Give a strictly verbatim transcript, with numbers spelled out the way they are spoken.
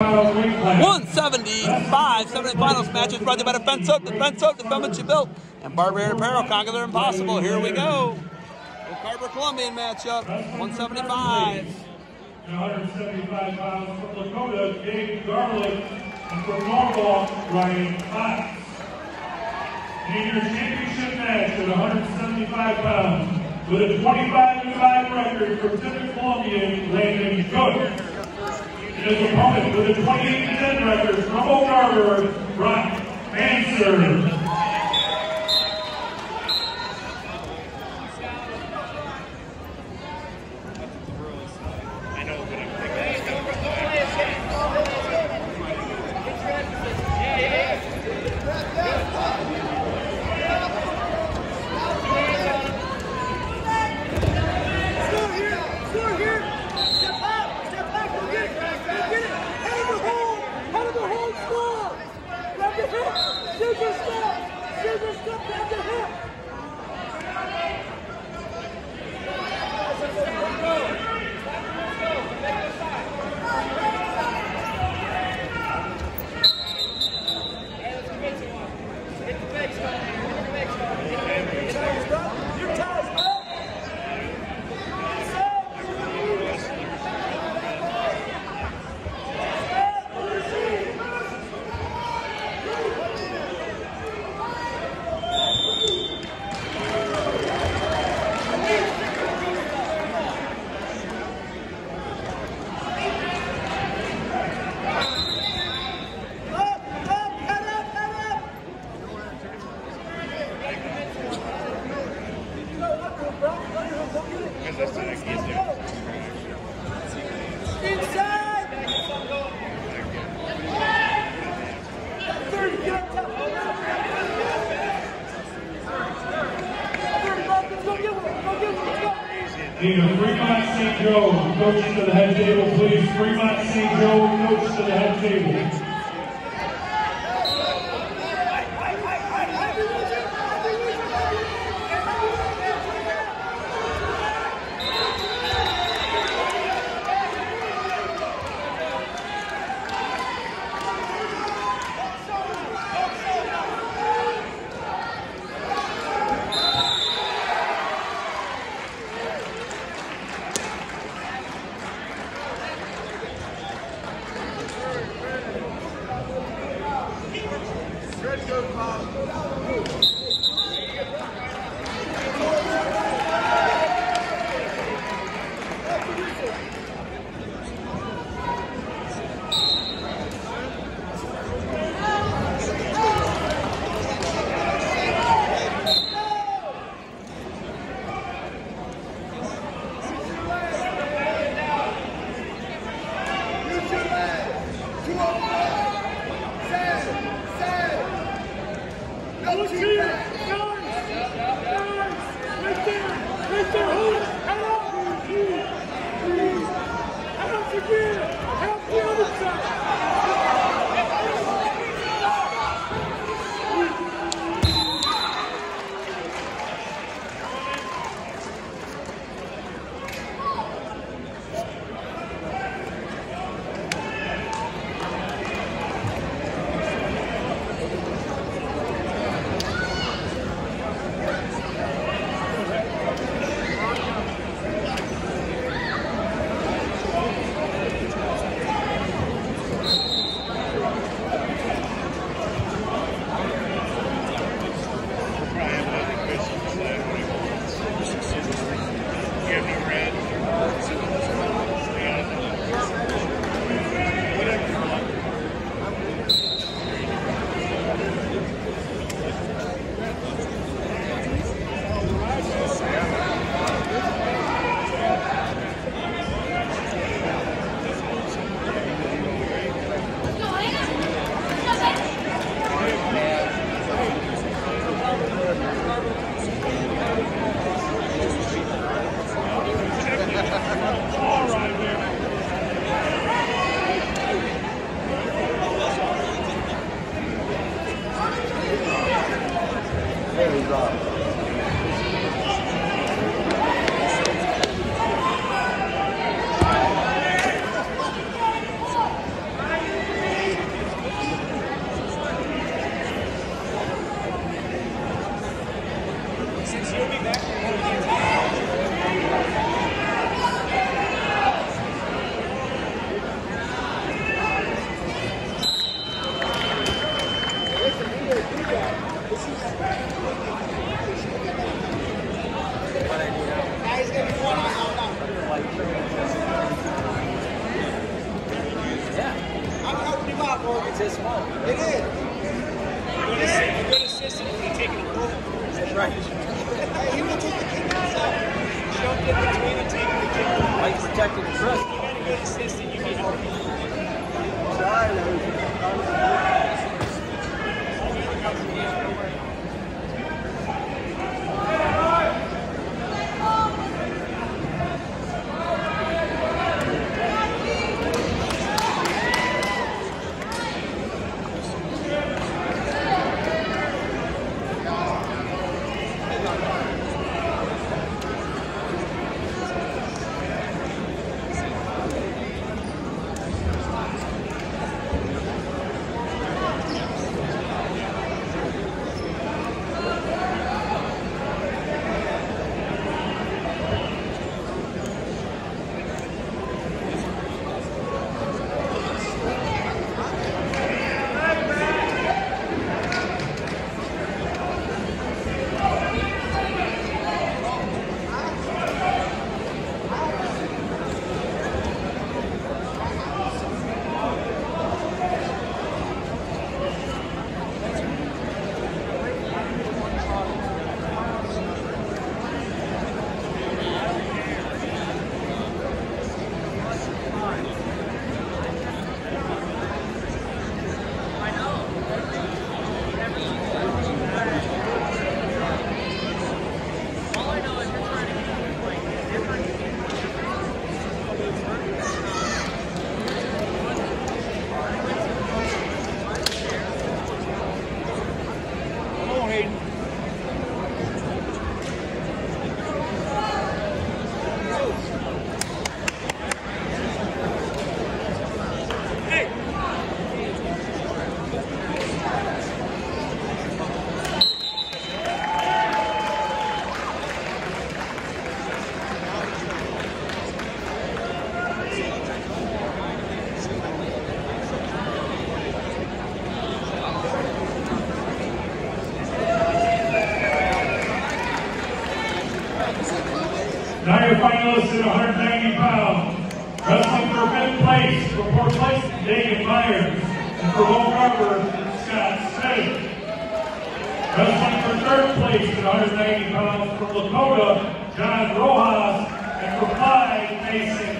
one seventy-five semifinals matches brought to you by Defense Soap, Defense Soap, defend what you built, and Barbarian Apparel, conquer the impossible. Here we go. The Carver Colombian matchup, one seventy-five. one seventy-five pounds from Lakota, Dave Garlic, and from Norwalk, Ryan Fox. In your championship match at one seventy-five pounds, with a twenty-five and five record for Pacific Colombian, Landon Cook. And his opponent with a twenty-eight and ten record from Oak Harbor, Brock Manser. Need a Fremont Saint Joe, coach to the head table, please. Fremont Saint Joe, coach to the head table. more if it's his fault. It is. A good, assist, a good assistant would be taking a bullet. That's right. Hey, he will take the kick himself. You don't get between and taking the kick. Like protecting the trust. You got a good assistant, you can help him. Now your finalists at one hundred ninety pounds. Wrestling for fifth place from fourth place, David Myers. And for Will Carver, Scott Smith. Wrestling for third place at one hundred ninety pounds from Lakota, John Rojas. And for Clyde, Mason